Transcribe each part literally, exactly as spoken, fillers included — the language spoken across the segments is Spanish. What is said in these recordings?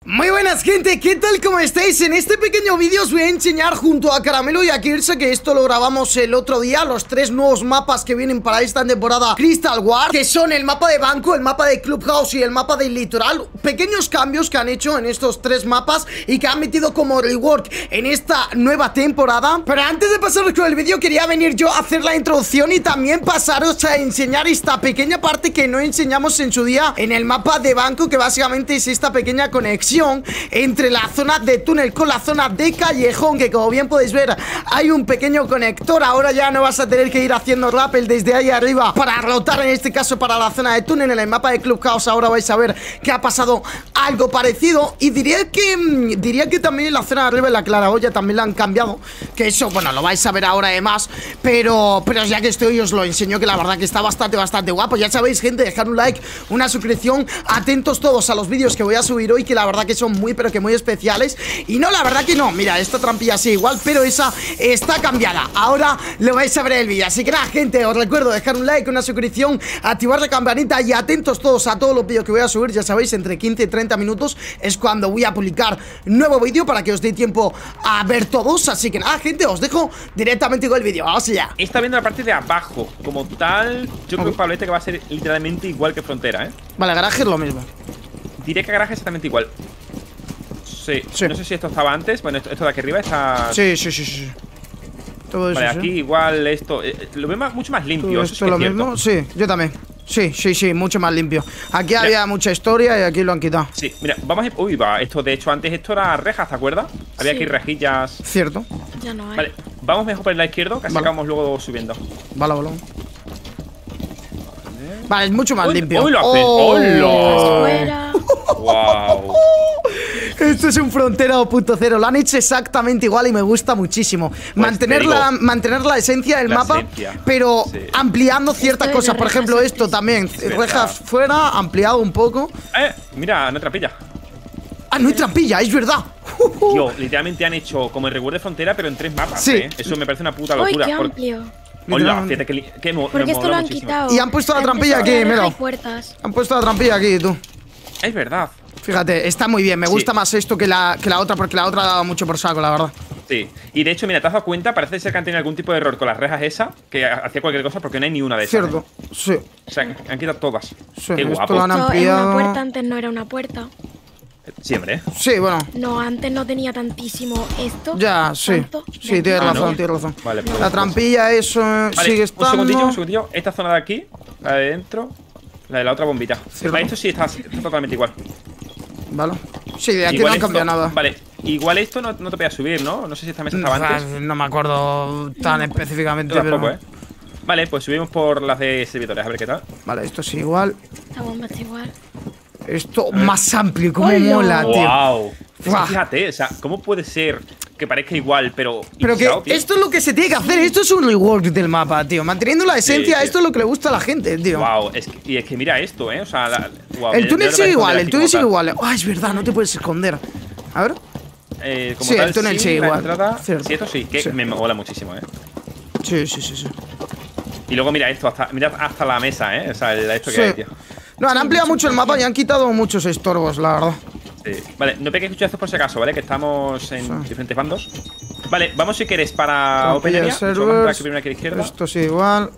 Muy buenas gente, ¿qué tal? ¿Cómo estáis? En este pequeño vídeo os voy a enseñar junto a Caramelo y a Kirsa, que esto lo grabamos el otro día, los tres nuevos mapas que vienen para esta temporada Crystal War, que son el mapa de banco, el mapa de Clubhouse y el mapa del litoral. Pequeños cambios que han hecho en estos tres mapas y que han metido como rework en esta nueva temporada. Pero antes de pasaros con el vídeo quería venir yo a hacer la introducción y también pasaros a enseñar esta pequeña parte que no enseñamos en su día en el mapa de banco, que básicamente es esta pequeña conexión entre la zona de túnel con la zona de callejón, que como bien podéis ver hay un pequeño conector. Ahora ya no vas a tener que ir haciendo rappel desde ahí arriba para rotar, en este caso para la zona de túnel. En el mapa de Clubhouse ahora vais a ver que ha pasado algo parecido, y diría que diría que también en la zona de arriba, en la claraboya, también la han cambiado, que eso, bueno, lo vais a ver ahora además, pero, pero ya que estoy os lo enseño, que la verdad que está bastante, bastante guapo. Ya sabéis, gente, dejar un like, una suscripción, atentos todos a los vídeos que voy a subir hoy, que la verdad que son muy, pero que muy especiales. Y no, la verdad que no, mira, esta trampilla sí igual, pero esa está cambiada. Ahora lo vais a ver en el vídeo. Así que nada, gente, os recuerdo dejar un like, una suscripción, activar la campanita y atentos todos a todos los vídeos que voy a subir. Ya sabéis, entre quince y treinta minutos es cuando voy a publicar nuevo vídeo, para que os dé tiempo a ver todos. Así que nada, gente, os dejo directamente con el vídeo. Vamos allá. Está viendo la parte de abajo. Como tal, yo creo, Pablete, que va a ser literalmente igual que Frontera, ¿eh? Vale, garaje es lo mismo. Diré que garaje es exactamente igual. Sí. Sí. No sé si esto estaba antes. Bueno, esto, esto de aquí arriba está... Sí, sí, sí, sí. Todo eso, vale, sí. aquí igual esto eh, lo veo más, mucho más limpio. Todo Eso esto sí lo que es mismo. cierto. Sí, yo también. Sí, sí, sí, mucho más limpio. Aquí Mira. había mucha historia y aquí lo han quitado. Sí, mira, vamos a... Uy, va, esto de hecho antes esto era rejas, ¿te acuerdas? Había Sí. aquí rejillas. Cierto. Ya no hay. Vale, vamos mejor por el lado izquierdo, que así Vale. acabamos luego subiendo. Vale, vale. Vale, es mucho más Uy, limpio. uy, lo hacen. ¡Oh! ¡Hola! Fuera. Wow. Esto es un Frontera dos punto cero. Lo han hecho exactamente igual y me gusta muchísimo. Mantener, te digo, la, mantener la esencia del la mapa, esencia, pero sí. ampliando ciertas Esto de cosas. las Por ejemplo, rejas esto antes. también. verdad. Rejas fuera, ampliado un poco. Eh, mira, no trampilla. Ah, no hay trampilla, es verdad. Tío, literalmente han hecho como el rework de Frontera, pero en tres mapas, Sí. ¿eh? Eso me parece una puta ¡Uy, locura. qué por- amplio! Hola, Literalmente. fíjate que, li- que mo- Porque me esto mola lo han muchísimo. quitado. Y han puesto la Antes trampilla había aquí, reja mira. y puertas. Han puesto la trampilla aquí, tú. Es verdad. Fíjate, está muy bien. Me Sí. gusta más esto que la, que la otra, porque la otra ha dado mucho por saco, la verdad. Sí. Y de hecho, mira, ¿te has dado cuenta? Parece ser que han tenido algún tipo de error con las rejas esa, que ha- hacía cualquier cosa, porque no hay ni una de esas. Cierto, ¿eh? sí. O sea, han quitado todas. Sí, Qué esto guapo. lo han Esto es ampliado. una puerta, antes no era una puerta. Siempre, ¿eh? Sí, bueno. No, antes no tenía tantísimo esto. Ya, sí. tanto. Sí, tienes Ah, razón, ¿no? tienes razón. Vale, pues- La trampilla, eso Vale, sigue un estando. segundillo, un segundillo. Esta zona de aquí, la de dentro, la de la otra bombita. Cierto. Vale, esto sí está, está totalmente igual. Vale. Sí, de aquí Igual no han esto- cambiado nada. Vale, igual esto no, no te voy a subir, ¿no? No sé si esta mesa estaba antes. No me acuerdo tan específicamente, Yo tampoco, pero. ¿eh? Vale, pues subimos por las de servidores, a ver qué tal. Vale, esto sí igual. Esta bomba está igual. Esto más amplio, como ¡Hola! mola, tío. ¡Wow! Es que Buah. fíjate, o sea, ¿cómo puede ser que parezca igual, pero. Pero que inflado, tío? esto es lo que se tiene que hacer. Esto es un rework del mapa, tío. Manteniendo la esencia, tío. esto es lo que le gusta a la gente, tío. Wow, es que, y es que mira esto, ¿eh? O sea, la, wow, El yo- túnel yo lo voy a sigue esconder igual, el aquí túnel como sigue tal. igual. Ah, es verdad, no te puedes esconder. A ver. Eh, como Sí, tal, el túnel sí, sigue la igual. entrada- Cierto. Sí, esto sí, que Sí. me mola muchísimo, ¿eh? Sí, sí, sí, sí. Y luego mira esto, hasta, mira hasta la mesa, ¿eh? O sea, el, esto Sí. que hay, tío. No, han ampliado mucho el mapa y han quitado muchos estorbos, la verdad. Sí. Vale, no peguéis escuchar esto por si acaso, ¿vale? Que estamos en Sí. diferentes bandos. Vale, vamos si quieres para Open Trampilla Area. de Vamos a entrar servers. aquí primero aquí a la izquierda. Esto sí igual.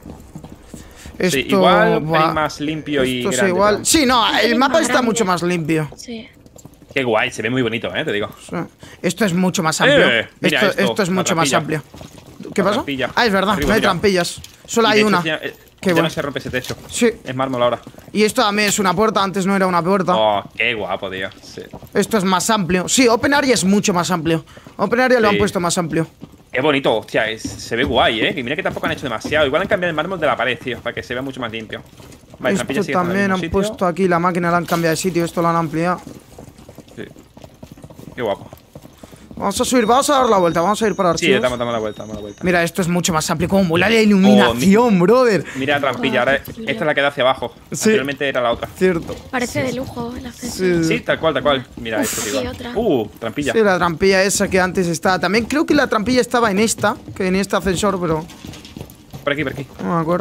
Esto Sí, igual, un va- pelín más limpio y Esto sí grande, igual. pero- Sí, no, Un el pelín mapa más está grande. mucho más limpio. Sí. Qué guay, se ve muy bonito, ¿eh? Te digo. Sí. Esto es mucho más amplio. Eh, mira esto, esto, esto es la mucho más trampilla. amplio. ¿Qué La pasa? trampilla. Ah, es verdad, Arriba, no hay mira. trampillas. Solo Y hay de hecho, una. Ya, eh, Qué ya bueno. no se rompe ese techo. Sí. Es mármol ahora. Y esto también es una puerta, antes no era una puerta. Oh, qué guapo, tío. Sí. Esto es más amplio. Sí, Open Area es mucho más amplio. Open Area lo Sí. han puesto más amplio. Qué bonito, hostia, es- se ve guay, ¿eh? Que mira que tampoco han hecho demasiado. Igual han cambiado el mármol de la pared, tío, para que se vea mucho más limpio. Vale, trampilla Esto sigue estando en el también mismo han sitio. puesto aquí la máquina, la han cambiado de sitio. Esto lo han ampliado. Sí. Qué guapo. Vamos a subir, vamos a dar la vuelta, vamos a ir para Sí, archivos. damos, damos la vuelta, damos la vuelta. Mira, esto es mucho más amplio. Como mola la iluminación, brother. Mira la trampilla, ahora esta es la que da hacia abajo. Sí. Anteriormente era la otra. Cierto. Parece de lujo el acceso. Sí. Sí, tal cual, tal cual. Mira, Uf, esto sí, digo. otra. Uh, trampilla. Sí, la trampilla esa que antes estaba. También creo que la trampilla estaba en esta, que en este ascensor, pero Por aquí, por aquí. no me acuerdo.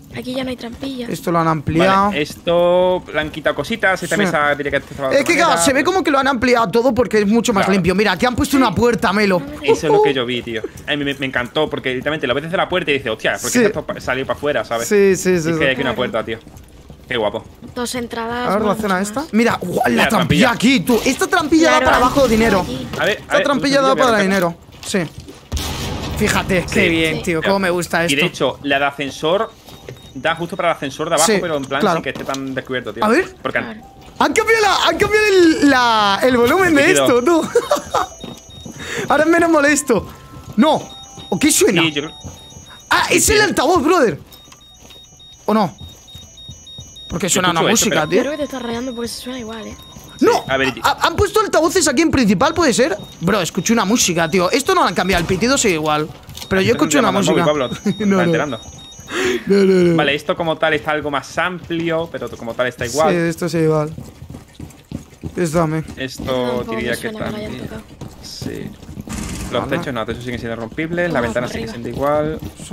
Aquí ya no hay trampillas. Esto lo han ampliado. Vale, esto le han quitado cositas. Esta Sí. mesa diría que estaba de Es otra que claro, manera. se ve como que lo han ampliado todo porque es mucho más Claro. limpio. Mira, aquí han puesto una puerta, Melo. Eso es lo que yo vi, tío. A mí me, me encantó porque literalmente lo ves desde la puerta y dices, hostia, ¿por qué Sí. esto pa- salió para afuera, sabes? Sí, sí, sí. Y es que hay sí. aquí una puerta, tío. Qué guapo. Dos entradas. A ver, la bueno, cena mucho esta. más. Mira, guau, la Mira, trampilla trampilla. aquí, tú. Esta trampilla Claro, da para abajo aquí, dinero. aquí. A ver, a Esta ver, trampilla un da segundillo, para voy a dinero. Sí. Fíjate, qué Sí. bien, Sí. tío. Cómo me gusta Y esto. de hecho, la de ascensor da justo para el ascensor de abajo, Sí, pero en plan claro. sin que esté tan descubierto, tío. A ver. Porque Claro. Han cambiado, la, han cambiado el, la- el volumen de Líquido. esto, tú. Ahora es menos molesto. No. ¿O qué suena? sí, yo creo- Ah, sí, es sí. el altavoz, brother. ¿O no? Porque suena escucho una esto, música, pero- Yo tío. creo que te estás rayando porque suena igual, ¿eh? No, a ver, ha- han puesto altavoces aquí en principal, ¿puede ser? Bro, escuché una música, tío. Esto no lo han cambiado, el pitido sigue igual. Pero yo escuché una Llamando al música. móvil, Pablo, te No, está no. enterando. No, no, no. Vale, esto como tal está algo más amplio, pero como tal está igual. Sí, esto sí igual. Esto también. Esto Tampoco diría me que suena que lo hayan también. tocado. Sí. Los Vale. techos no, los techos siguen siendo rompibles, la Vamos ventana por sigue arriba. siendo igual. Eso-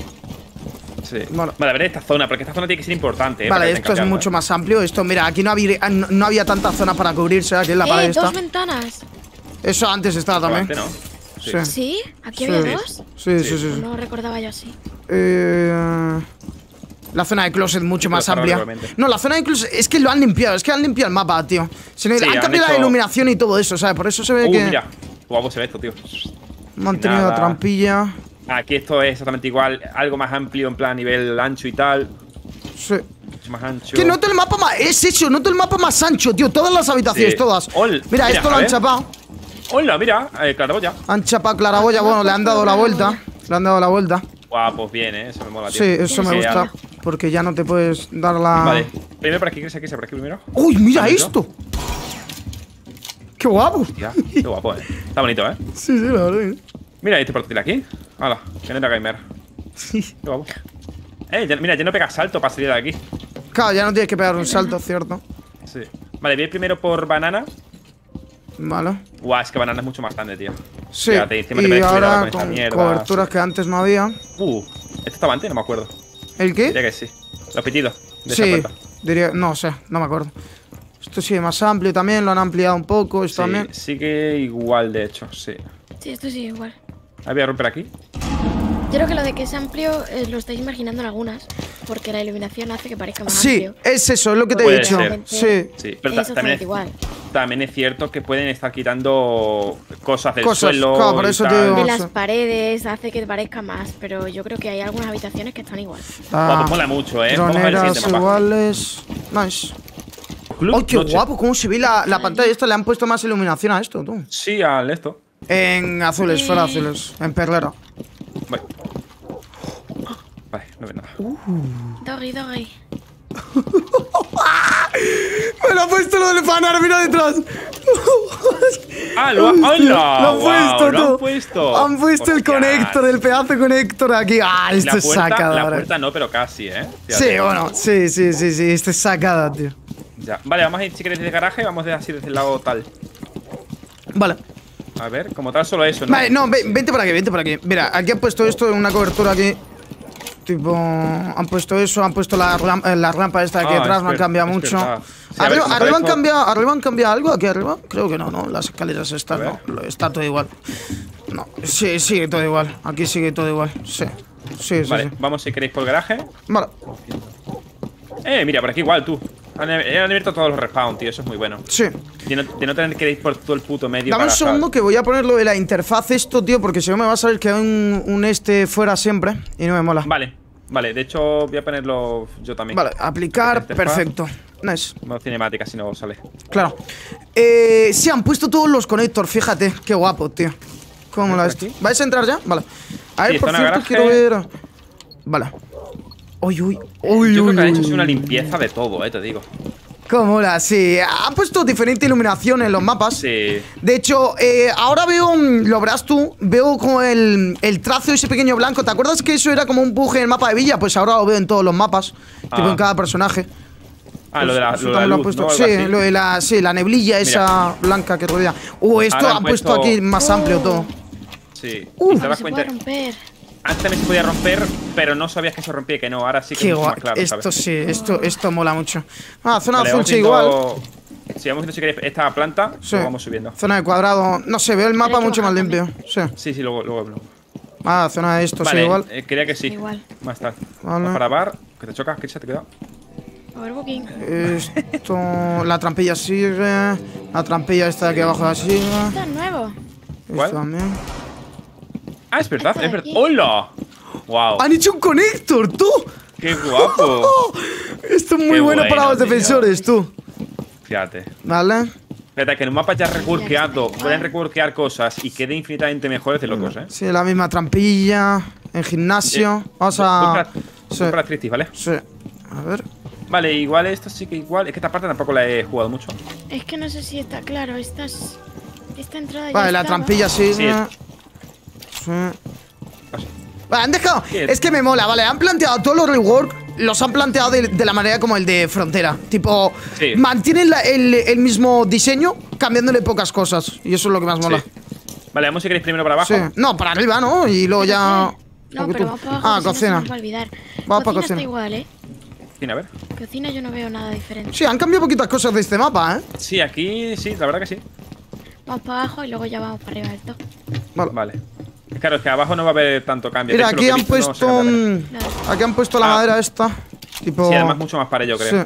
Sí. Vale. Vale, a ver esta zona, porque esta zona tiene que ser importante. ¿eh? para Vale, que esto es tengan mucho cambiado, más amplio. Esto, mira, aquí no había, ah, no, no había tanta zona para cubrirse. Aquí en la pared ¡Eh! está. ¡Dos ventanas! Eso antes estaba ¿eh? también. Probablemente, ¿no? Sí. ¿Sí? ¿Aquí Sí. había dos? Sí, sí, Sí. sí. sí. No recordaba yo así. Eh, la zona de closet mucho Sí, más pero amplia. probablemente. No, la zona de closet es que lo han limpiado, es que han limpiado el mapa, tío. Si no, Sí, han han cambiado la hecho- iluminación y todo eso, ¿sabes? Por eso se ve Uh, que mira. Guapo se ve esto, tío. han mantenido la nada. trampilla. Aquí esto es exactamente igual, algo más amplio en plan a nivel ancho y tal. Sí. Mucho más ancho. Que noto el mapa más. Es eso, noto el mapa más ancho, tío. Todas las habitaciones, Sí. todas. Ol, mira, mira, esto a lo han ver. chapado. Hola, mira, eh, claraboya. Han chapado claraboya, Ah, bueno, no, le han pues, dado la claraboya. vuelta. Le han dado la vuelta. Guau, pues bien, eh. Eso me mola, tío. Sí, eso me Sí, gusta. ahora- Porque ya no te puedes dar la. Vale. Primero por aquí, ¿qué es aquí? ¿Por aquí primero? ¡Uy, mira ¿Has visto? esto! ¡Qué guapo! Ya, qué guapo, eh. Está bonito, eh. Sí, sí, la verdad. ¿eh? Mira este portátil aquí. Hala, que no era gamer. Sí. Qué guapo. Eh, ya- mira, ya no pega salto para salir de aquí. Claro, ya no tienes que pegar un salto, ¿cierto? Sí. Vale, voy a ir primero por banana. Vale. Guau, es que banana es mucho más grande, tío. Sí, Fíjate, encima te y metes cuidado ahora con esta con mierda. coberturas que antes no había. Uh, ¿esto estaba antes? No me acuerdo. ¿El Diría qué? que sí. Los pitidos de esa Sí, puerta. diría, no sé, no me acuerdo. Esto sigue más amplio también, lo han ampliado un poco, esto Sí, también. sigue igual, de hecho, sí. Sí, esto sí igual. Ah, voy a romper aquí. Yo creo que lo de que es amplio eh, lo estáis imaginando en algunas, porque la iluminación hace que parezca más Sí, amplio. es eso, es lo que te he Puede dicho. ser. Sí. Sí, pero ta- Eso también, es igual. también es cierto que pueden estar quitando cosas del Cosas, suelo. claro, por y eso te tal. digo. De No las sé. paredes hace que parezca más, pero yo creo que hay algunas habitaciones que están igual. Guau, Ah, pues mola mucho, eh. Vamos a ver el troneras siguiente mapa. iguales. Nice. Club ¡Ay, qué Noche. guapo! ¿Cómo se ve la, la pantalla? Esto le han puesto más iluminación a esto, tú. Sí, al esto. En azules, Sí. fuera azules. En perlera. Vale. Vale, no ve nada. Doggy, doggy. Me lo ha puesto lo del fanar, mira detrás. ¡Ah, lo, ha, Hostia, ¡Hola! lo han Guau, puesto, lo han tú. puesto. Han puesto el Hostias. conector, el pedazo de conector aquí. Ah, esto La es puerta, sacada. la ahora. puerta no, pero casi, eh. Sí, Fíjate. bueno, sí, sí, sí, sí. Esto es sacada, tío. Ya. Vale, vamos a ir si queréis desde el garaje, vamos de así desde el lado tal. Vale. A ver, como tal, solo eso, ¿no? Vale, no, ve- vente por aquí, vente por aquí. Mira, aquí han puesto esto en una cobertura aquí. Tipo, han puesto eso, han puesto la, ram- eh, la rampa esta de aquí Ah, detrás, es no han ver- cambiado es mucho. verdad. Sí, a ver, arriba, como arriba han esto- cambiado, arriba han cambiado algo aquí arriba. Creo que no, no. Las escaleras estas A no. ver. lo- Está todo igual. No, sí, sigue todo igual. Aquí sigue todo igual. Sí. Sí, sí, Vale, sí. vamos si queréis por el garaje. Vale. Eh, mira, por aquí igual, tú. Han, han abierto todos los respawn, tío, eso es muy bueno. Sí. De no, de no tener que ir por todo el puto medio. Dame un para, segundo ¿sabes? que voy a poner lo de la interfaz esto, tío, porque si no me va a salir que hay un, un este fuera siempre y no me mola. Vale, vale, de hecho voy a ponerlo yo también. Vale, aplicar, Interfaz. perfecto. Nice. Modo cinemática, si no sale. Claro. Eh, sí, han puesto todos los conectors, fíjate. Qué guapo, tío. ¿Cómo la por esto? aquí. ¿Vais a entrar ya? Vale. A ver, Sí, por zona cierto, garaje. quiero ver. Vale. Uy, uy. Uy, Yo creo uy, que han hecho uy, así una uy. limpieza de todo, eh, te digo. ¿Cómo la? Sí. Han puesto diferente iluminación en los mapas. Sí. De hecho, eh, ahora veo, mm, lo verás tú, veo como el, el trazo ese pequeño blanco. ¿Te acuerdas que eso era como un buje en el mapa de Villa? Pues ahora lo veo en todos los mapas, tipo Ah. en cada personaje. Ah, lo de la, Pues eso lo de la también lo han luz, puesto. ¿no? Algo Sí, así. lo de la, sí, la neblilla esa blanca que rodea. Uh, esto Ahora han han puesto puesto- aquí más amplio todo. Sí. Uh. y te das se cuenta. puede romper. Antes también se podía romper, pero no sabías que se rompía y que no. Ahora sí que Qué es mucho guay. más claro, Esto ¿sabes? sí, esto, esto mola mucho. Ah, zona Vale, azul vamos sí, viendo- igual. Si vamos viendo si queréis esta planta, Sí. lo vamos subiendo. Zona de cuadrado. No sé, veo el mapa Pero hay que mucho más bajar limpio. Sí. Sí, sí, luego, luego, luego. Ah, zona de esto Vale, sí, igual. eh, quería que sí. Igual. Más tarde. Vale. Vamos para bar, que te chocas, que se te queda. Overbooking. Esto. La trampilla sigue. La trampilla esta de aquí abajo sigue. Esto es nuevo. ¿Cuál? Esto también. Ah, es verdad, Esta es de verdad. aquí. ¡Hola! ¡Wow! ¡Han hecho un conector, tú! ¡Qué guapo! Esto es muy Qué bueno, bueno, para los tío. defensores, tú. Fíjate. Vale. Fíjate que en un mapa ya reworkeado Mira, pueden reworkear cosas y quede infinitamente mejores de locos, ¿eh? Sí, la misma trampilla. En gimnasio. Vamos a. Voy Sí. para Tristis, ¿vale? Sí. A ver. Vale, igual esto sí que igual. Es que esta parte tampoco la he jugado mucho. Es que no sé si está claro. Estas, esta entrada ya Vale, la estaba. trampilla sigue. Sí. Sí. Así. Vale, han dejado. Sí. Es que me mola, vale. Han planteado todos los rework. Los han planteado de, de la manera como el de Frontera. Tipo, Sí. mantienen la- el, el mismo diseño, cambiándole pocas cosas. Y eso es lo que más mola. Sí. Vale, vamos si queréis primero para abajo. Sí. No, para arriba, ¿no? Y luego ya. No, lo que pero tú- vamos para abajo. Ah, que si no se cocina. nos va a olvidar. Vamos para Cocina cocina. está igual, ¿eh? Sí, a ver. Cocina yo no veo nada diferente. Sí, han cambiado poquitas cosas de este mapa, ¿eh? Sí, aquí sí, la verdad que sí. Vamos para abajo y luego ya vamos para arriba del todo. Vale. Vale. Claro, es que abajo no va a haber tanto cambio. Mira, De hecho, aquí lo que he han visto no se puesto. cambia nada. un- Nada. Aquí han puesto la Ah. madera esta. Tipo. Sí, además mucho más para ello, creo. Sí.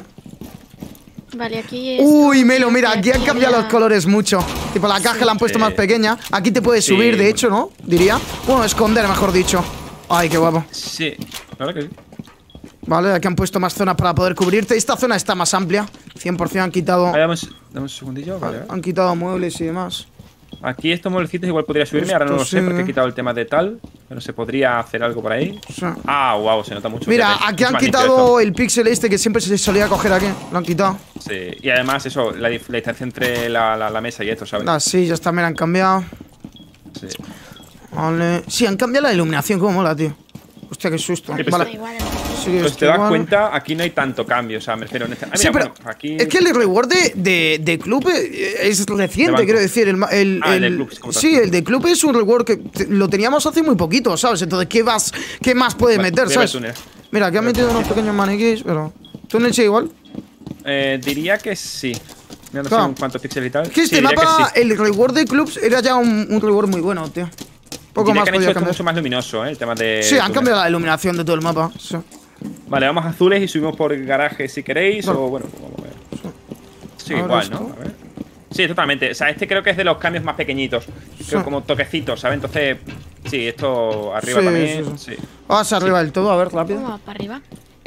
Vale, aquí es. Uy, como Melo, que mira, aquí han cambiado había- los colores mucho. Tipo, la caja la han puesto Sí. más pequeña. Aquí te puedes Sí, subir, de bueno. hecho, ¿no? Diría. Bueno, esconder, mejor dicho. Ay, qué guapo. Sí, la verdad que sí. Vale, aquí han puesto más zonas para poder cubrirte. Esta zona está más amplia. cien por cien han quitado. Vale, dame, un- dame un segundillo. Vale, vale. Han quitado muebles y demás. Aquí estos mueblecitos igual podría subirme. Ahora no Esto lo sé sí. porque he quitado el tema de tal. Pero se podría hacer algo por ahí. Sí. Ah, wow, se nota mucho. Mira, fíjate, aquí mucho han más limpio quitado el píxel este que siempre se solía coger aquí. Lo han quitado. esto. Sí, y además eso, la, dif- la distancia entre la, la- la mesa y esto, ¿sabes? Las sillas también han cambiado. Sí. Vale. Sí, han cambiado la iluminación, cómo mola, tío. Hostia, qué susto. Sí, pero Está Vale. igual, ¿eh? Sí, Pues está te das igual. cuenta, aquí no hay tanto cambio, o sea, me refiero en esta. Ah, mira, Sí, pero bueno, aquí. es que el reward de, de, de club eh, es De reciente, banco. quiero decir. El, ma- el, Ah, el de el- club, sí, como tal. sí, el de club es un reward que te- lo teníamos hace muy poquito, ¿sabes? Entonces, ¿qué más, qué más puedes Vale, meter, voy a ver sabes? túneles. Mira, aquí han metido unos pequeños maniquís, pero. ¿Túnel sí igual? Eh, diría que sí. Mira, no Claro. sé cuántos píxeles y tal. Es que este Sí, diría mapa, que sí. el reward de clubs era ya un, un reward muy bueno, tío. Poco Diría más que han hecho podía esto cambiar. mucho más luminoso, ¿eh? El tema de. Sí, han túneles. cambiado la iluminación de todo el mapa. Sí. Vale, vamos a azules y subimos por garaje si queréis. Vale. O bueno, pues vamos a ver. Sí, Ahora igual, esto. ¿no? A ver. Sí, totalmente. O sea, este creo que es de los cambios más pequeñitos. Creo Sí. como toquecitos, ¿sabes? Entonces, sí, esto arriba Sí, también. sí, Sí. Vamos arriba del todo, a ver, rápido. ¿Cómo va para arriba?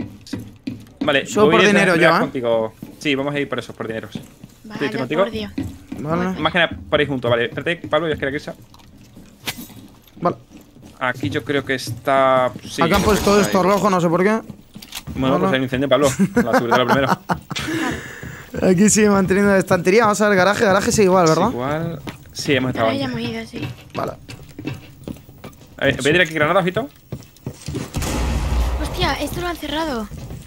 Vale, Solo voy por a dinero pelear yo, ¿eh? contigo. Sí, vamos a ir por esos, por dinero. Sí. Vaya, estoy contigo. por Dios. Vale, Más que nada, por ahí junto, vale. Espérate, Pablo, ya quiero que sea. vale. Aquí yo creo que está. Sí, Aquí han creo puesto que está esto ahí. rojo, no sé por qué. Bueno, pues Vale. hay un incendio, Pablo. La seguridad lo primero. Aquí sigue manteniendo la estantería. Vamos a ver, garaje, garaje sigue igual, ¿verdad? Sí, igual. Sí, hemos estado Ahora ya antes. hemos ido, sí. Vale. A ver, ¿veis de aquí granada, ojito? Hostia, esto lo han cerrado.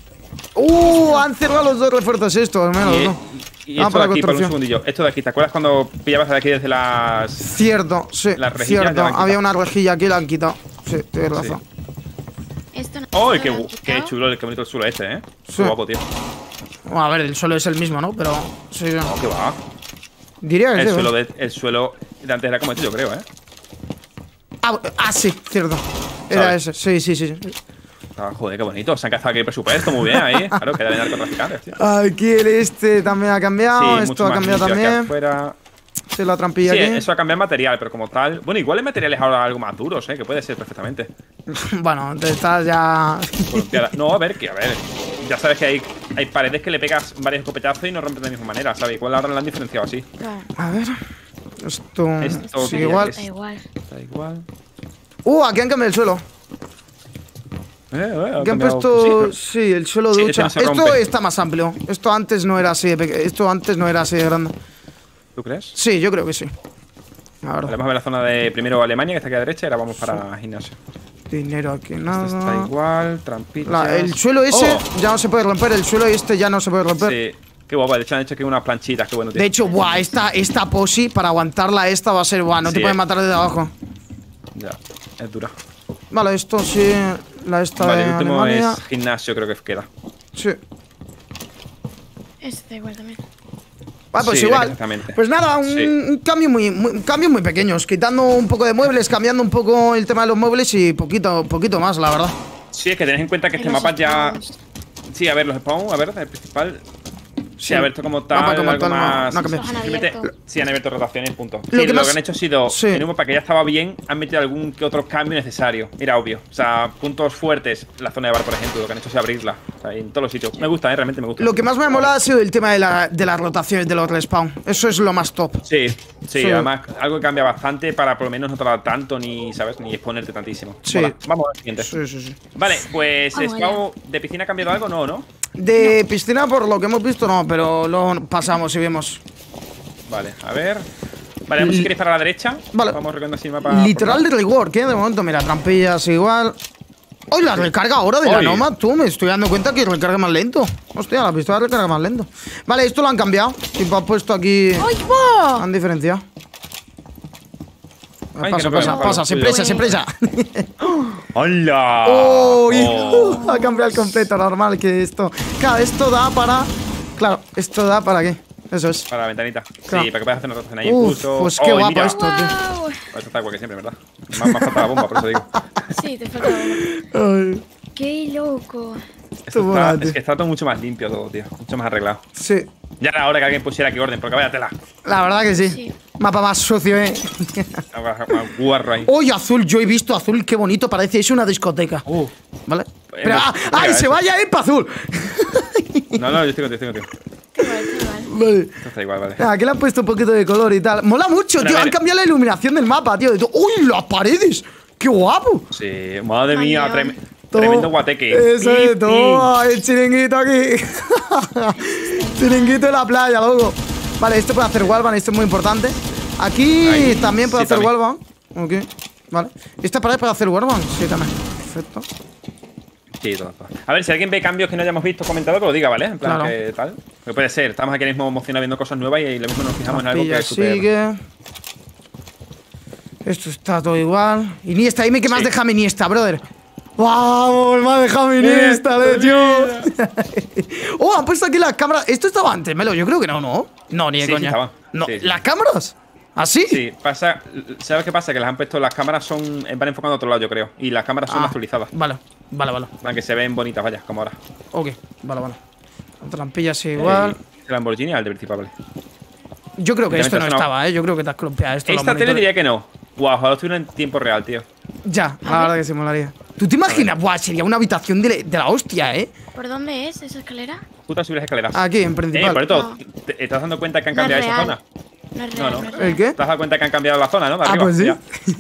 Uh, han cerrado los dos refuerzos estos, al menos, Y, ¿no? y Ah, esto para de aquí, por un construcción. segundillo. Esto de aquí, ¿te acuerdas cuando pillabas de aquí desde las. Cierto, sí, Las rejillas cierto. ya la han Había quitado. una rejilla aquí y la han quitado. Sí, tienes razón. Esto no. ¡Oh, esto qué, lo han gu- qué quitado. chulo, qué bonito el suelo este, eh! Sí. Qué guapo, tío. Bueno, a ver, el suelo es el mismo, ¿no? Pero. Sí, sí. Oh, qué va. Diría que El sí. suelo, ¿eh? de, el suelo de antes era como este, yo creo, eh. Ah, ah, sí, cierto. Era ¿Sabes? ese. Sí, sí, sí. sí. Ah, joder, qué bonito. Se han cazado aquí el presupuesto, muy bien ahí. Claro, queda de narcotraficantes, tío. Aquí el este también ha cambiado. Sí, Esto mucho ha más cambiado limpio aquí también. afuera. Sí, la trampilla Sí, aquí. eso ha cambiado el material, pero como tal. Bueno, igual el material es ahora algo más duros, ¿eh? Que puede ser perfectamente. Bueno, te estás ya. Bueno, tía, no, a ver, que a ver. Ya sabes que hay, hay paredes que le pegas varios escopetazos y no rompes de la misma manera, ¿sabes? Igual ahora lo han diferenciado así. Claro. A ver. Esto. Esto sigue diría igual. que Da igual. Está igual. Uh, aquí han cambiado el suelo. Eh, eh, ha Aquí han cambiado- puesto. sí, Sí, el suelo de Sí, ducha. ese no se Esto rompe. está más amplio. Esto antes no era así de pequeño. Esto antes no era así de grande. ¿Tú crees? Sí, yo creo que sí. A ver. Vale, vamos a ver la zona de primero Alemania, que está aquí a la derecha, y ahora vamos para gimnasio. Dinero aquí, Esto está nada. igual, trampitas. La- el suelo ese Oh, ya no se puede romper. El suelo este ya no se puede romper. sí. Qué guapo, de hecho han hecho aquí unas planchitas, qué bueno, tío. De hecho, buah, esta, esta posi para aguantarla esta va a ser buah, no te Sí, pueden eh. matar desde abajo. Ya, es dura. Vale, esto sí. La esta Vale, de el último Alemania. es gimnasio, creo que queda. Sí. Este igual también. Ah, pues Sí, igual. exactamente. Pues nada, un, Sí. un cambio muy, muy, un cambio muy pequeños. Quitando un poco de muebles, cambiando un poco el tema de los muebles y poquito, poquito más, la verdad. Sí, es que tenéis en cuenta que Y este los mapa ya. spawns. Sí, a ver, los spawn, a ver, el principal. Sí, Sí. a ver, esto como tal, Mapa como algo tal, no- más. no ha cambiado. Los han Simplemente- abierto. Sí, han abierto rotaciones, punto. Lo Sí, que lo más- que han hecho ha sido, sí. en un mapa que ya estaba bien, han metido algún que otro cambio necesario. Era obvio. O sea, puntos fuertes, la zona de bar, por ejemplo, lo que han hecho es abrirla. O sea, en todos los sitios. Me gusta, eh, realmente me gusta. Lo que más me ha molado ha sido el tema de, la, de las rotaciones de los respawn. Eso es lo más top. Sí, sí, Sí. además algo que cambia bastante para por lo menos no tardar tanto ni, ¿sabes? Ni exponerte tantísimo. Sí. Mola. Vamos al siguiente. Sí, sí, sí. Vale, pues Vamos spawn de piscina ha cambiado algo, no, ¿no? De piscina, por lo que hemos visto, no, pero lo pasamos y vemos. Vale, a ver. Vale, vamos si queréis para la derecha. Vale. Vamos recorriendo así el mapa. Literal de rework, ¿eh? De momento, mira, trampillas igual. ¡Hoy la recarga ahora de la Oy. Nomad! Tú, me estoy dando cuenta que recarga más lento. Hostia, la pistola recarga más lento. Vale, esto lo han cambiado. Tipo, han puesto aquí. ¡Ay, va! Han diferenciado. Ay, pasa, que no pasa, pega, pasa, palo, sin cuidado. presa, sin presa. ¡Hola! ¡Uy! Oh. Ha cambiado el completo, normal que esto. Claro, esto da para. Claro, esto da para qué. Eso es. Para la ventanita. Claro. Sí, para que puedas hacer una rotación ahí Uf, incluso. pues qué Oh, y guapo mira. esto, tío. ¡Wow! Esto está igual que siempre, ¿verdad? Más, más falta la bomba, por eso digo. Sí, te falta uno. Ay, ¡Qué loco! Esto mola, está, tío. es que está todo mucho más limpio todo, tío. Mucho más arreglado. sí, Ya era hora que alguien pusiera aquí orden, porque vaya tela. la verdad que sí. Sí. Mapa más sucio, eh. Más guarro ahí. Oye, azul, yo he visto azul, qué bonito parece. Es una discoteca. Uh. ¿Vale? Pues, Pero, ah, pues, ¡ay, mira se eso. vaya, eh, pa' azul! No, no, yo estoy contigo, estoy contigo. Qué guay, qué guay. Vale. Esto está igual, vale. Ah, Aquí le han puesto un poquito de color y tal. Mola mucho, Pero tío. a Han ver. cambiado la iluminación del mapa, tío. De to- ¡Uy, las paredes! ¡Qué guapo! Sí, madre mía, Mañón. trem- tremendo guateque. Eso es, Pi, todo. El chiringuito aquí. Chiringuito en la playa, loco. Vale, esto puede hacer wallbang, esto es muy importante. Aquí Ahí, también puede sí, hacer también. wallbang. Ok, vale. ¿Esta pared puede hacer wallbang? Sí, también. Perfecto. pi. Sí, todo, todo. A ver, si alguien ve cambios que no hayamos visto comentado, que lo diga, ¿vale? En plan, Claro. que tal. Que puede ser. Estamos aquí mismo emocionados viendo cosas nuevas y lo mismo nos fijamos en algo que Trampilla es súper. sigue. Esto está todo igual. Iniesta, dime que más Sí. deja mi Iniesta, brother. ¡Vamos! Me ha dejado mi Iniesta, Bien, le tío. Oh, han puesto aquí las cámaras. Esto estaba antes, Melo. Yo creo que no, ¿no? No, ni de Sí, sí coña. estaba. No, Sí, sí. ¿las cámaras? ¿Así? Sí, pasa. ¿Sabes qué pasa? Que las han puesto, las cámaras son. Van enfocando a otro lado, yo creo. Y las cámaras son Ah, actualizadas. Vale, vale, vale. Para que se ven bonitas, vaya, como ahora. Ok, vale, vale. La trampilla sí igual. Eh, El Lamborghini al de principal, vale. Yo creo que esto no Literalmente es una- estaba, ¿eh? Yo creo que te has columpiado esto. los Esta tele monitores. diría que no. Guau, ojalá estuviera en tiempo real, tío. Ya, la verdad que se molaría. ¿Tú te imaginas? Buah, sería una habitación de, de la hostia, ¿eh? ¿Por dónde es esa escalera? Puta, subir las escaleras. Aquí, en Eh, principal. por esto, No. ¿te te estás dando cuenta que han No es cambiado esa real. zona? No es No, real, no. no es ¿El real. qué? ¿Te has dado cuenta que han cambiado la zona, no? De Ah, arriba, pues sí. ya.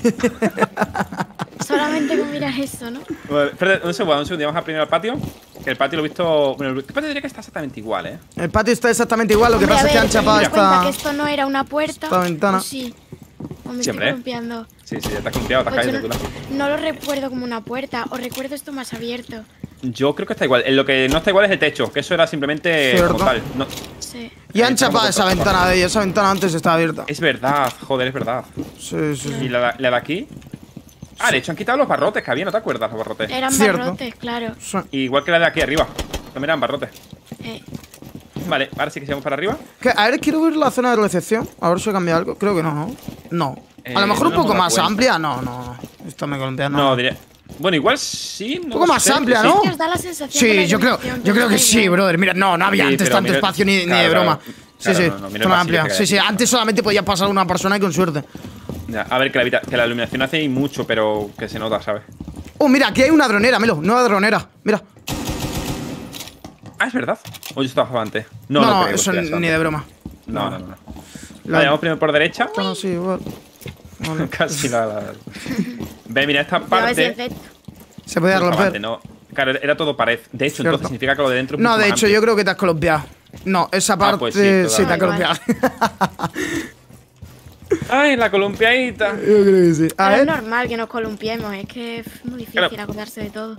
Solamente con mirar eso, ¿no? Bueno, espérate, un segundo, un segundo. Vamos a primero al patio. Que el patio lo he visto. Bueno, el patio diría que está exactamente igual, ¿eh? El patio está exactamente igual, lo que Hombre, pasa a es que ver, han chapado teniendo en cuenta esta. que esto no era una puerta. esta ventana. ¿O sí? O me Siempre, ¿eh? estoy columpiando. Sí, sí, ya te has confiado, te has Pues yo caído tú. no, no lo recuerdo como una puerta, o recuerdo esto más abierto. Yo creo que está igual. En lo que no está igual es el techo, que eso era simplemente Cierto. como tal. No, Sí. Y han Ahí chapado estamos esa con- ventana de ella. Esa ventana antes estaba abierta. es verdad, joder, es verdad. Sí, sí, ¿Y sí. la, la de aquí? Ah, de hecho han quitado los barrotes que había, ¿no te acuerdas los barrotes? Eran Cierto. barrotes, claro. Sí. Igual que la de aquí arriba. También eran barrotes. Eh, Vale, ahora sí que sigamos para arriba. Que, a ver, quiero ver la zona de recepción. A ver si ha cambiado algo. Creo que no, ¿no? No. A lo Eh, mejor no un poco me da más cuenta. amplia. No, no, no. Esto me columpia, no. No, diría. Bueno, igual sí. No Un poco más sé, amplia, sí. ¿no? que os da la sensación de Sí, la yo creo, iluminación, yo pero creo que da sí, igual. brother. Mira, no, no había Sí, antes pero tanto mira- espacio ni, ni claro, de broma. claro. Sí, Claro, sí, no, no, mira el zona pasillo amplia. que hay Sí, sí, aquí. antes solamente podía pasar una persona y con suerte. Ya, a ver, que la, habita- que la iluminación hace y mucho, pero que se nota, ¿sabes? Oh, mira, aquí hay una dronera, Melo. Nueva dronera. Mira. Ah, es verdad. O yo estaba antes. No, No, no, no, creo que eso sea ni eso. de broma. No, no, no. no. La- Vale, vamos primero por derecha. Bueno, sí, igual. Vale. Casi la, la- Ve, mira, esta Ya ves el parte. efecto. Se podía Esta parte, romper. no. Claro, era todo pared. De hecho, Cierto. entonces significa que lo de dentro es No, mucho de más hecho, amplio. yo creo que te has columpiado. No, esa parte Ah, pues sí, sí, te ha totalmente. columpiado. Ay, la columpiadita. Yo creo que sí. A Pero es ver. normal que nos columpiemos, es que es muy difícil Claro. acordarse de todo.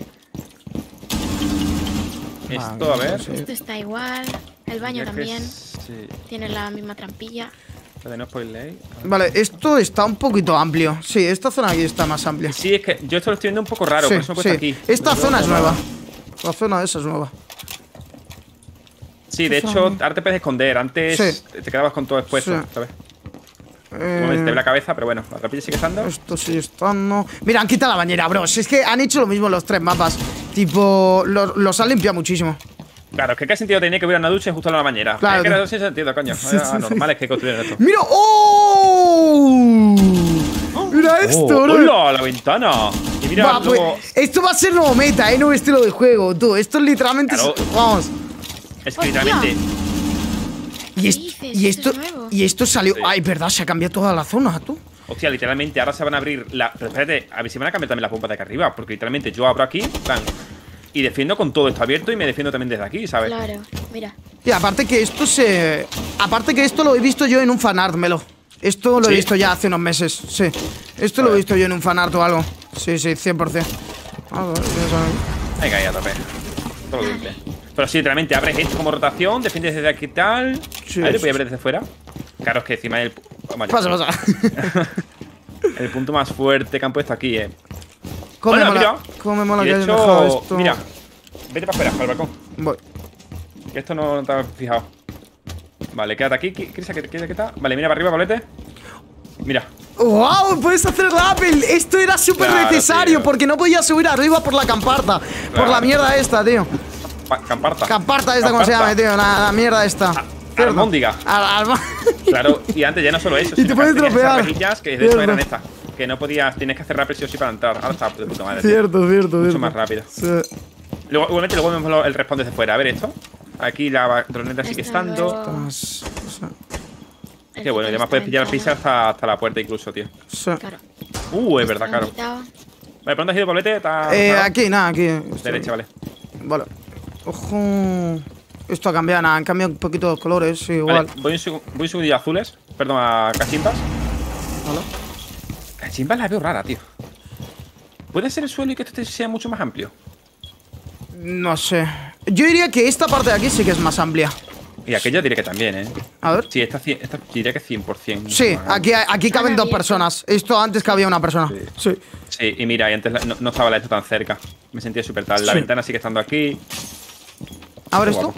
Esto, a ver. sí. Esto está igual, el baño Diría que también sí. tiene la misma trampilla. De no spoiler. Vale, esto está un poquito amplio. Sí, esta zona aquí está más amplia. Sí, es que yo esto lo estoy viendo un poco raro, Sí, por eso me he puesto sí. aquí. Esta Pero zona yo- es nueva. La zona esa es nueva. Sí, de Esta hecho, zona- ahora te puedes esconder. Antes Sí. te quedabas con todo expuesto, Sí. ¿sabes? Eh, Como te ve la cabeza, pero bueno, la rapilla sigue estando. Esto sí está, no. Mira, han quitado la bañera, bro. Si es que han hecho lo mismo en los tres mapas. Tipo, los, los han limpiado muchísimo. Claro, es que qué sentido tenía que hubiera una ducha justo en la bañera. Claro, es que tío. no tiene sentido, coño. Sí, sí, Ah, sí. normal es que construyan esto. ¡Mira! ¡Oh! Mira esto, Oh, bro. ¡hola! La ventana. Y mira, Va, pues, luego. esto va a ser nuevo meta, ¿eh? Nuevo estilo de juego, tú. Esto es literalmente. Claro. Vamos. Es que literalmente. Y, es- dices? y Esto esto, es nuevo. y esto salió. Sí. Ay, verdad, se ha cambiado toda la zona, tú. Hostia, literalmente ahora se van a abrir la. Pero espérate, a ver si van a cambiar también las bombas de acá arriba. Porque literalmente yo abro aquí, plan. Y defiendo con todo esto abierto y me defiendo también desde aquí, ¿sabes? Claro, mira. Y aparte que esto se. Aparte que esto lo he visto yo en un fanart, Melo. Esto lo he ¿Sí? visto ya hace unos meses, sí. Esto lo he Vale. visto yo en un fanart o algo. Sí, sí, cien por cien. Algo, ya sabes. Venga, ya tope. Todo lo dulce. Pero sí, literalmente abres esto como rotación, defiendes desde aquí y tal. Sí, a ver, sí, voy a abrir desde fuera. Claro, es que encima el. oh, vaya. Pasa, pasa. El punto más fuerte que han puesto aquí, eh. Cómo me Hola, mola, mira. cómo me mola Y que de hayan hecho, dejado esto. mira, vete para afuera, para el balcón. Voy. Que esto no te has fijado. Vale, quédate aquí, Crisa, que quédate quieta. Vale, mira para arriba, Pablete. Mira. ¡Wow! Puedes hacer rappel. Esto era súper Claro, necesario tío. porque no podía subir arriba por la camparta. Por Claro. la mierda esta, tío. Pa- Camparta. Camparta esta, ¿cómo se Camparta. llama, tío? La, la mierda esta. Cierto. Almóndiga. Al- al- Claro, y antes ya no solo eso. Y te sino que puedes antes tenías esas dropear. rejillas que de hecho Cierto. eran estas. Que no podías, tienes que hacer rappel sí o sí para entrar. Ahora está de puta madre. tío. Cierto, cierto, Mucho cierto. más rápido. Sí. Luego, igualmente, luego vemos lo- el respawn desde fuera. A ver esto. Aquí la droneta sigue Está estando. luego- Más- o sea, El Qué bueno, y que además está puedes pillar ventana. pizza hasta, hasta la puerta incluso, tío. sí. Claro. Uh, es verdad, Lo han claro. quitado. Vale, ¿por dónde has ido, Pablete? ¿Está- Eh, está- aquí, nada, aquí. Derecha, vale. Vale. Ojo. Esto ha cambiado, nada, han cambiado un poquito los colores, sí, igual. Vale, voy un, segu- voy un segundillo a azules. Perdón, a cachimbas. Vale. Cachimbas la veo rara, tío. ¿Puede ser el suelo y que esto sea mucho más amplio? No sé. Yo diría que esta parte de aquí sí que es más amplia. Y aquella diré que también, ¿eh? A ver. Sí, esta, cien- esta diría que cien por cien. Sí, aquí, aquí caben Han dos abierto. personas. Esto antes cabía una persona. Sí. Sí, y mira, y antes la- no, no estaba la esto tan cerca. Me sentía súper tal. La Sí. ventana sigue estando aquí. A ver Qué esto. guapo.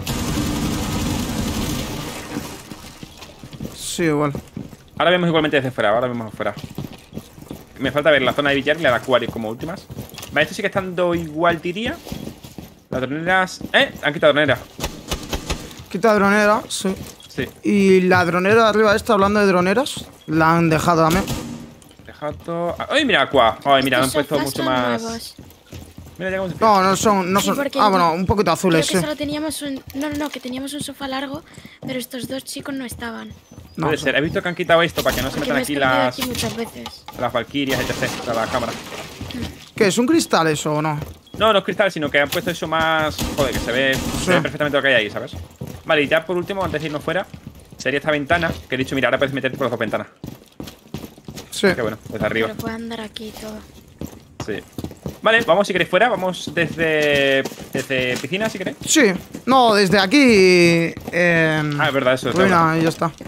Sí, igual. Ahora vemos igualmente desde fuera, ahora vemos afuera. Me falta ver la zona de billar y la de acuario como últimas. Vale, esto sigue estando igual, diría. Las droneras. ¡Eh! Han quitado dronera. Quita dronera, sí. Sí. Y la dronera de arriba esta, hablando de droneras, la han dejado también. Dejado. ¡Ay, mira, Aqua! ¡Ay, mira, han Estos puesto sofás mucho son más. nuevos. Mira, llegamos de No, no son, no Sí, son. porque Ah, yo- bueno, un poquito azules, Creo que sí. solo teníamos un. No, no, no, que teníamos un sofá largo, pero estos dos chicos no estaban. No, Puede son- ser. He visto que han quitado esto para que no se Porque metan me he aquí escondido las. aquí muchas veces. Las valquirias, etcétera. De la cámara. ¿Qué? ¿Es un cristal eso o no? No, no es cristal, sino que han puesto eso más. Joder, que se ve, se ve perfectamente lo que hay ahí, ¿sabes? Vale, y ya por último, antes de irnos fuera, sería esta ventana. Que he dicho, mira, ahora puedes meterte por las dos ventanas. Sí. Que bueno, desde arriba. Pero puedo andar aquí y todo. Sí. Vale, vamos si queréis fuera. Vamos desde. Desde piscina, si queréis. Sí. No, desde aquí. Eh, Ah, es verdad, eso es ruina, verdad. y ya está.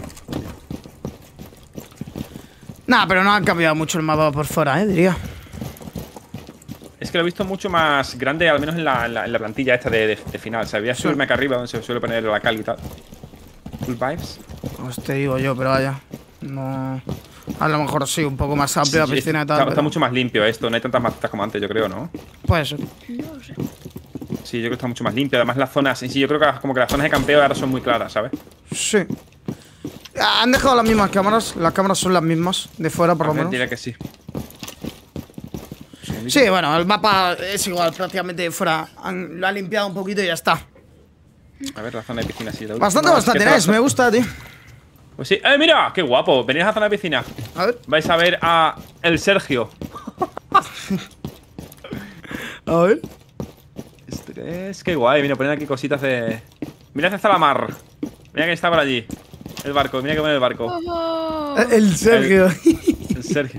Nah, pero no han cambiado mucho el mapa por fuera, eh, diría. Es que lo he visto mucho más grande, al menos en la, en la, en la plantilla esta de, de, de final. O sea, voy a subirme acá arriba donde se suele poner la cal y tal. Full vibes. Pues te digo yo, pero vaya. No. A lo mejor sí, un poco más amplia la Sí, piscina y está, tal. está pero- mucho más limpio esto, no hay tantas macetas como antes, yo creo, ¿no? Puede ser. No lo sé. Sí, yo creo que está mucho más limpio. Además, las zonas, en sí, yo creo que las- como que las zonas de campeo ahora son muy claras, ¿sabes? Sí. Han dejado las mismas cámaras. Las cámaras son las mismas, de fuera por lo A ver, menos. diré que sí. Sí, bueno, el mapa es igual, prácticamente de fuera. Han- lo han limpiado un poquito y ya está. A ver, la zona de piscina sí. la Bastante, última. bastante ¿Qué tal? nice, me gusta, tío. Pues sí. ¡Eh, mira! ¡Qué guapo! Venid a la zona de piscina. A ver. Vais a ver a el Sergio. A ver. Este es qué guay. Mira, ponen aquí cositas de. Mira hacia la mar. Mira que está por allí. El barco, mira que pone el barco. Oh, El Sergio. El Sergio.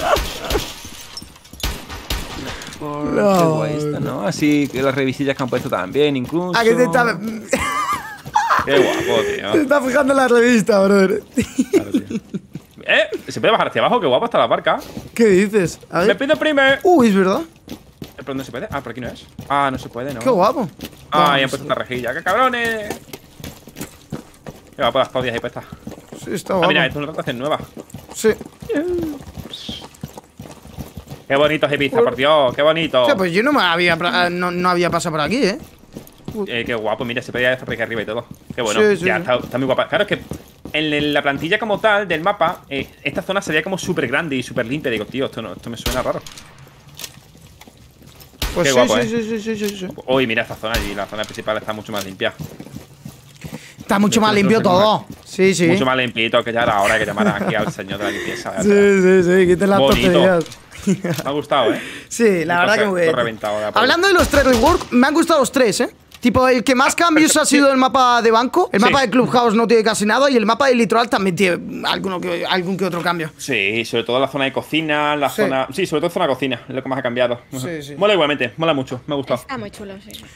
No. Qué guay está, ¿no? Así que las revisillas que han puesto también, incluso. ¿A qué te está.? Qué guapo, tío. Se está fijando en la revista, brother. Claro, tío. Eh, se puede bajar hacia abajo, qué guapo está la barca. ¿Qué dices? A Me ver. pido prime. Uy, es verdad. ¿Por dónde se puede? Ah, por aquí no es. Ah, no se puede, ¿no? Qué guapo. Ah, No, ya han no puesto sé. una rejilla. ¡Qué cabrones! Qué guapo las podias ahí puestas. Sí, está Ah, guapo. mira, esto es una rotación nueva. Sí. Qué bonito es Ibiza, por Dios, qué bonito. O sea, pues yo no me había, no, no había pasado por aquí, ¿eh? Eh, qué guapo, mira, se podía dejar aquí arriba y todo. Qué bueno, Sí, sí, ya sí. Está, está muy guapa. Claro, es que en la plantilla como tal del mapa, eh, esta zona sería como súper grande y súper limpia. Digo, tío, esto, no, esto me suena raro. Pues Qué sí, guapo, sí, ¿eh? sí, sí, sí, sí, sí. Uy, mira esta zona allí, la zona principal está mucho más limpia. Está mucho más limpio todo. Sí, sí. Mucho más limpito, que ya era hora que llamara aquí al señor de la limpieza. Sí, sí, sí, quiten las Bonito. tonterías. Me ha gustado, ¿eh? Sí, la Y verdad todo que muy todo bien. reventado de apoyo. Hablando de los tres rework, me han gustado los tres, ¿eh? Tipo, el que más cambios ha sido el mapa de banco. El Sí. mapa de Clubhouse no tiene casi nada. Y el mapa de litoral también tiene alguno que, algún que otro cambio. Sí, sobre todo la zona de cocina, la Sí. zona... Sí, sobre todo zona cocina, es lo que más ha cambiado. Sí, sí. Mola igualmente, mola mucho, me ha gustado. Está muy chulo, sí.